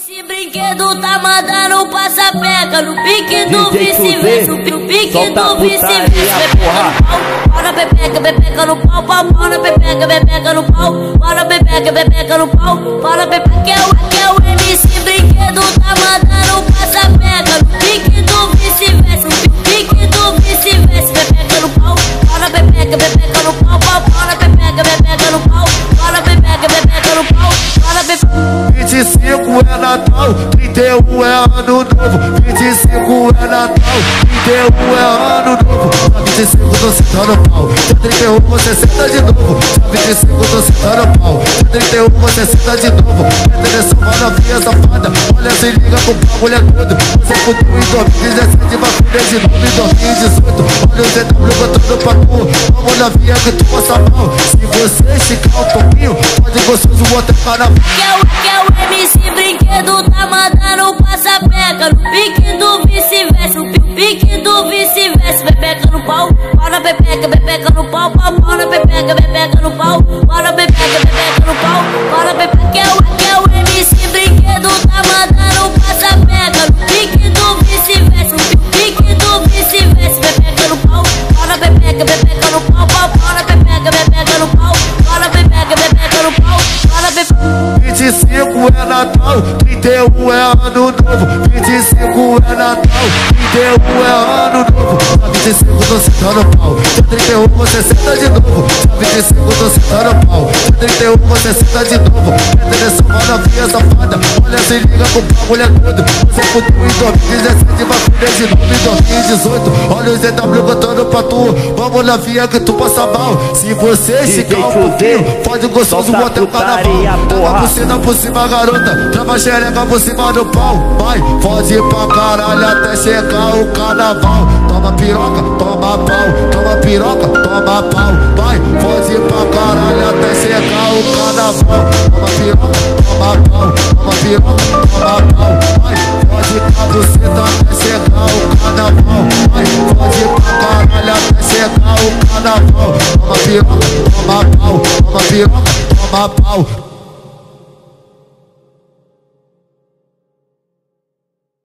Esse brinquedo tá mandando passa-peca no pique do vice-versa, no pique do vice-versa. Bora pepeca, pepeca no pau, pau, bora pepeca, pepeca no pau, bora pepeca, pepeca no pau, bora pepeca. Que é o MC brinquedo tá mandando passa-peca no pique do vice-versa, no pique do vice-versa. Pepeca no pau, bora pepeca, pepeca no pau, pau, bora pepeca, pepeca no pau, bora pepeca, pepeca no pau, bora pepeca. 25 é Natal, 31 é Ano Novo. 25 é Natal, 31 é Ano Novo. Na 25 tô sentando pau, na 31 você senta de novo. Na 25 tô sentando pau, na 31 você senta de novo. Interessa uma novinha safada, olha se liga com o bagulho é todo. Você fudeu em 2017, vai fuder de novo em 2018. Olha o ZW botando pra tu, vamos novinha que tu passa mal. Se você esticar um pouquinho, pode gostoso botar carnaval. Que é o MC brinquedo tá mandando passa-peca no pique do vice-versa, no pique do vice-versa. Pepeca no pau, bora pepeca, pepeca no pau, pau, bora pepeca, pepeca no pau, bora pepeca, pepeca no pau, bora pepeca. Que é o MC brinquedo tá mandando passa-peca no pique do vice-versa, no pique do vice-versa. Pepeca no pau, bora pepeca, pepeca no pau, pau, bora pepeca, pepeca no pau, bora pepeca, pepeca no pau, bora pepeca. 25 é Natal, 31 é Ano Novo. 25 é Natal, 31 é Ano Novo. Na 25 tô sentando pau, na 31 você senta de novo. Na 25 tô sentando pau, na 31 você senta de novo. Interessa uma novinha safada, olha se liga com o bagulho é todo. Você fudeu em 2017, vai fuder de novo em 2018. Olha o ZW botando pra tu, vamos novinha que tu passa mal. Se você esticar um pouquinho, pode gostoso botar o carnaval. Tava bucina por cima, garota, trava xereca por cima do pau. Vai, fode pra caralho até chegar o carnaval. Toma piroca, toma pau, toma piroca, toma pau. Vai, fode pra caralho até chegar o carnaval. Toma piroca, toma pau, toma piroca, toma pau. Vai, fode pra bucina até chegar o carnaval. Vai, fode pra caralho até chegar o carnaval. Toma piroca, toma pau, toma piroca, toma pau.